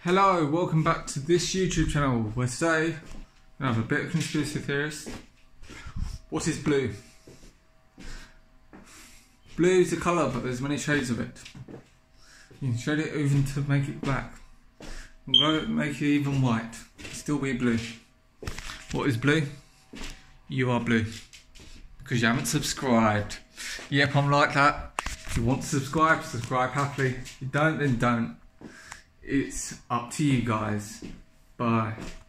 Hello, welcome back to this YouTube channel where today I have a bit of conspiracy theorist. What is blue? Blue is a colour, but there's many shades of it. You can shade it even to make it black. Make it even white. Still be blue. What is blue? You are blue. Because you haven't subscribed. Yep, I'm like that. If you want to subscribe, subscribe happily. If you don't, then don't. It's up to you guys. Bye.